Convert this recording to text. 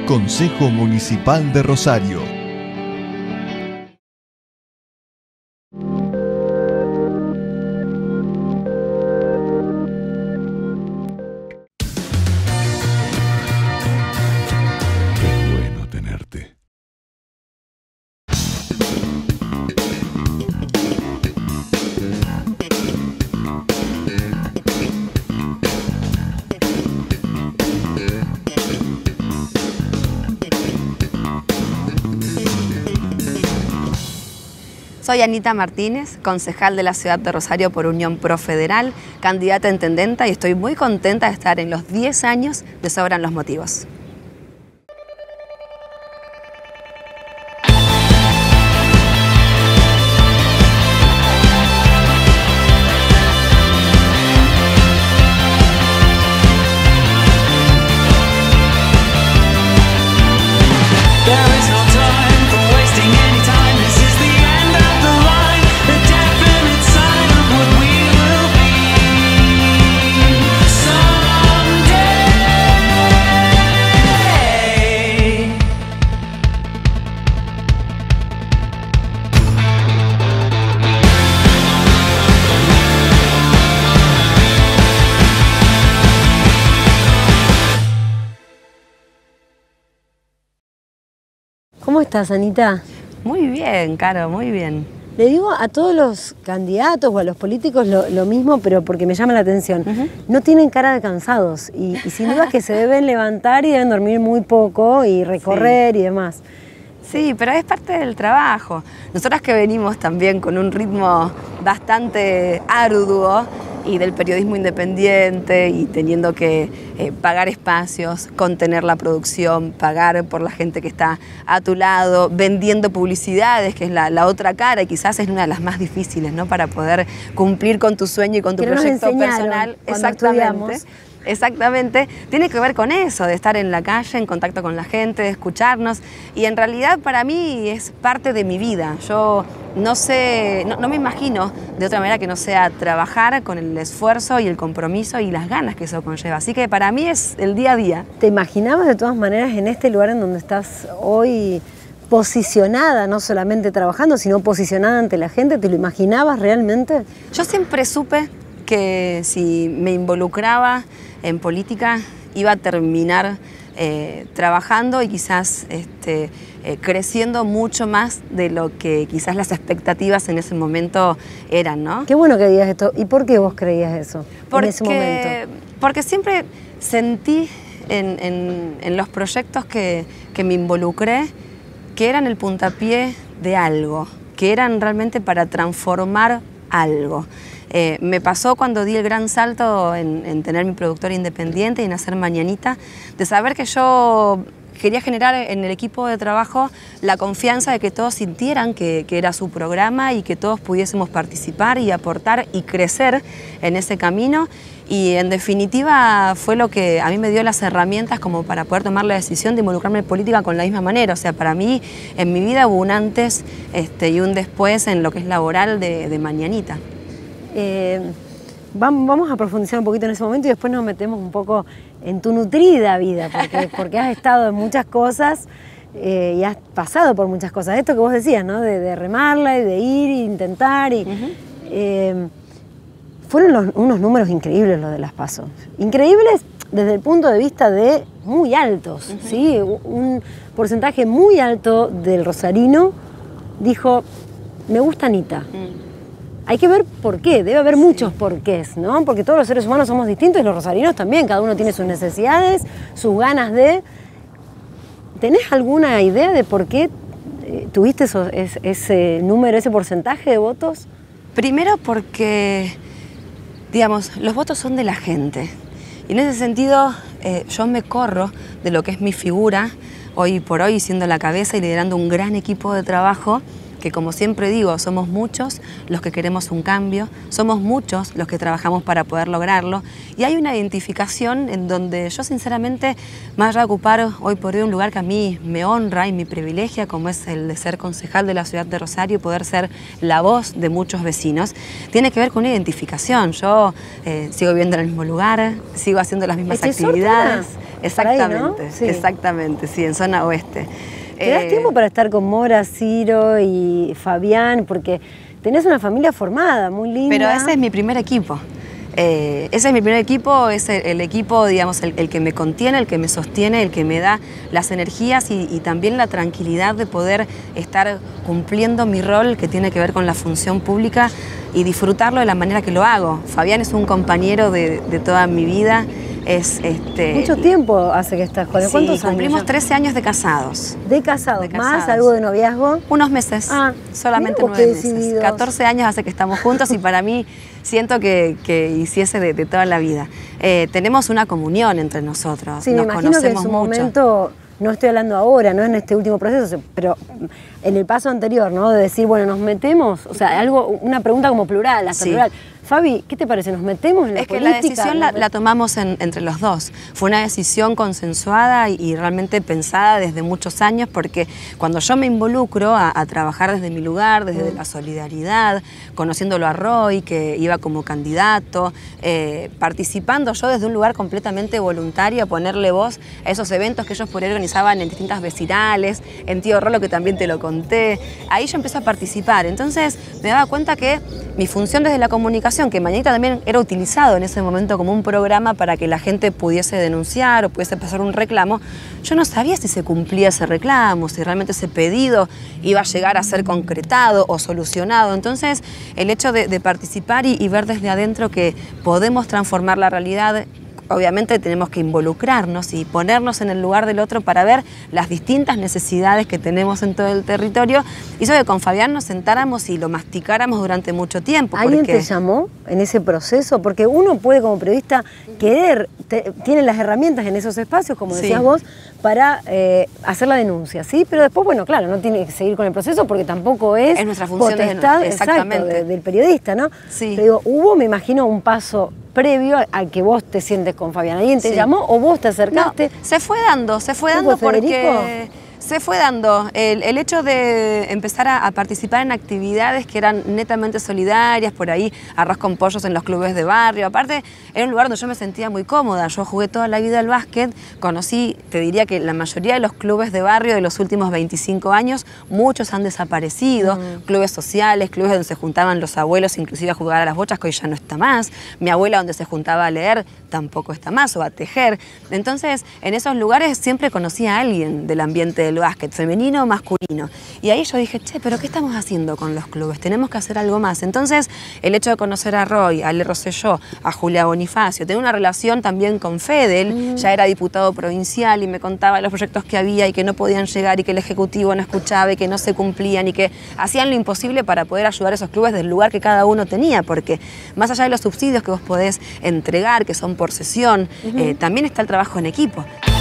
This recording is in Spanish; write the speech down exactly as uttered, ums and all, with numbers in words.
Consejo Municipal de Rosario. Qué bueno tenerte. Soy Anita Martínez, concejal de la ciudad de Rosario por Unión Profederal, candidata a intendenta, y estoy muy contenta de estar en los diez años de Sobran los Motivos. ¿Cómo estás, Anita? Muy bien, Caro, muy bien. Le digo a todos los candidatos o a los políticos lo, lo mismo, pero porque me llama la atención. Uh-huh. No tienen cara de cansados y, y sin duda que se deben levantar y deben dormir muy poco y recorrer, sí, y demás. Sí, pero es parte del trabajo. Nosotras que venimos también con un ritmo bastante arduo y del periodismo independiente y teniendo que eh, pagar espacios, contener la producción, pagar por la gente que está a tu lado, vendiendo publicidades, que es la, la otra cara y quizás es una de las más difíciles, ¿no? Para poder cumplir con tu sueño y con tu que proyecto nos personal. Exactamente. Exactamente, tiene que ver con eso, de estar en la calle, en contacto con la gente, de escucharnos, y en realidad para mí es parte de mi vida. Yo no sé, no, no me imagino de otra manera que no sea trabajar con el esfuerzo y el compromiso y las ganas que eso conlleva, así que para mí es el día a día. ¿Te imaginabas de todas maneras en este lugar en donde estás hoy posicionada, no solamente trabajando, sino posicionada ante la gente? ¿Te lo imaginabas realmente? Yo siempre supe que si me involucraba en política iba a terminar eh, trabajando y quizás este, eh, creciendo mucho más de lo que quizás las expectativas en ese momento eran, ¿no? Qué bueno que digas esto. ¿Y por qué vos creías eso porque, en ese momento? Porque siempre sentí en, en, en los proyectos que, que me involucré que eran el puntapié de algo, que eran realmente para transformar algo. Eh, me pasó cuando di el gran salto en, en tener mi productora independiente y en hacer Mañanita, de saber que yo quería generar en el equipo de trabajo la confianza de que todos sintieran que, que era su programa y que todos pudiésemos participar y aportar y crecer en ese camino. Y en definitiva fue lo que a mí me dio las herramientas como para poder tomar la decisión de involucrarme en política con la misma manera. O sea, para mí en mi vida hubo un antes este, y un después en lo que es laboral de, de Mañanita. Eh, vamos a profundizar un poquito en ese momento y después nos metemos un poco en tu nutrida vida, porque, porque has estado en muchas cosas eh, y has pasado por muchas cosas. Esto que vos decías, ¿no? De, de remarla y de ir e intentar. Y, uh-huh. eh, fueron los, unos números increíbles los de las PASO. Increíbles desde el punto de vista de muy altos, uh-huh. ¿sí? Un porcentaje muy alto del rosarino dijo, me gusta Anita. Uh-huh. Hay que ver por qué, debe haber sí. muchos porqués, ¿no? Porque todos los seres humanos somos distintos y los rosarinos también, cada uno tiene sus necesidades, sus ganas de... ¿Tenés alguna idea de por qué eh, tuviste eso, es, ese número, ese porcentaje de votos? Primero porque, digamos, los votos son de la gente. Y en ese sentido eh, yo me corro de lo que es mi figura, hoy por hoy siendo la cabeza y liderando un gran equipo de trabajo, que como siempre digo, somos muchos los que queremos un cambio, somos muchos los que trabajamos para poder lograrlo, y hay una identificación en donde yo sinceramente, más allá de ocupar hoy por hoy un lugar que a mí me honra y me privilegia, como es el de ser concejal de la ciudad de Rosario y poder ser la voz de muchos vecinos, tiene que ver con una identificación. Yo eh, sigo viviendo en el mismo lugar, sigo haciendo las mismas actividades. Exactamente, ahí, ¿no? Sí. exactamente, sí, en zona oeste. ¿Te das Eh, tiempo para estar con Mora, Ciro y Fabián? Porque tenés una familia formada, muy linda. Pero ese es mi primer equipo. Eh, ese es mi primer equipo, es el, el equipo, digamos, el, el que me contiene, el que me sostiene, el que me da las energías y, y también la tranquilidad de poder estar cumpliendo mi rol que tiene que ver con la función pública y disfrutarlo de la manera que lo hago. Fabián es un compañero de, de toda mi vida. Es, este, Mucho tiempo hace que estás con él. Sí, ¿Cuántos años? cumplimos trece años de casados. De casados, De más casados. algo de noviazgo. Unos meses, Ah, solamente mirá vos nueve qué meses. decididos. catorce años hace que estamos juntos y para mí siento que, que hiciese de, de toda la vida. Eh, tenemos una comunión entre nosotros, Sí, nos me imagino que en conocemos su mucho. momento, no estoy hablando ahora, no en este último proceso, pero en el paso anterior, ¿no? De decir, bueno, nos metemos, o sea, algo, una pregunta como plural, hasta Sí. plural. Fabi, ¿qué te parece? ¿Nos metemos en la Es que política? la decisión la, la tomamos en- entre los dos. Fue una decisión consensuada y, y realmente pensada desde muchos años porque cuando yo me involucro a, a trabajar desde mi lugar, desde la solidaridad, conociéndolo a Roy, que iba como candidato, eh, participando yo desde un lugar completamente voluntario a ponerle voz a esos eventos que ellos por ahí organizaban en distintas vecinales, en Tío Rolo que también te lo conté. Ahí yo empecé a participar. Entonces me daba cuenta que mi función desde la comunicación, que Mañanita también era utilizado en ese momento como un programa para que la gente pudiese denunciar o pudiese pasar un reclamo, yo no sabía si se cumplía ese reclamo, si realmente ese pedido iba a llegar a ser concretado o solucionado. Entonces, el hecho de, de participar y, y ver desde adentro que podemos transformar la realidad, obviamente tenemos que involucrarnos y ponernos en el lugar del otro para ver las distintas necesidades que tenemos en todo el territorio. Hizo que con Fabián nos sentáramos y lo masticáramos durante mucho tiempo. ¿Alguien porque... te llamó en ese proceso? Porque uno puede como periodista querer, te- tiene las herramientas en esos espacios, como decías Sí. vos, para eh, hacer la denuncia, ¿sí? Pero después, bueno, claro, no tiene que seguir con el proceso porque tampoco es, Es nuestra función desde- potestad exactamente. exacto, de- del periodista, ¿no? Sí. Pero digo, hubo, me imagino, un paso previo al que vos te sientes con Fabián. ¿Alguien te Sí. llamó o vos te No, acercaste? se fue dando, se fue ¿Fue dando por Federico? porque se fue dando el, el hecho de empezar a, a participar en actividades que eran netamente solidarias, por ahí arroz con pollos en los clubes de barrio. Aparte, era un lugar donde yo me sentía muy cómoda. Yo jugué toda la vida al básquet, conocí, te diría que la mayoría de los clubes de barrio de los últimos veinticinco años, muchos han desaparecido, Mm. clubes sociales, clubes donde se juntaban los abuelos inclusive a jugar a las bochas, que hoy ya no está más. Mi abuela donde se juntaba a leer tampoco está más, o a tejer. Entonces, en esos lugares siempre conocí a alguien del ambiente del básquet, femenino o masculino. Y ahí yo dije, che, pero ¿qué estamos haciendo con los clubes? Tenemos que hacer algo más. Entonces, el hecho de conocer a Roy, a Ale Rosselló, a Julia Bonifacio, tener una relación también con Fede, él ya era diputado provincial y me contaba los proyectos que había y que no podían llegar y que el Ejecutivo no escuchaba y que no se cumplían y que hacían lo imposible para poder ayudar a esos clubes del lugar que cada uno tenía, porque más allá de los subsidios que vos podés entregar, que son por sesión, eh, también está el trabajo en equipo.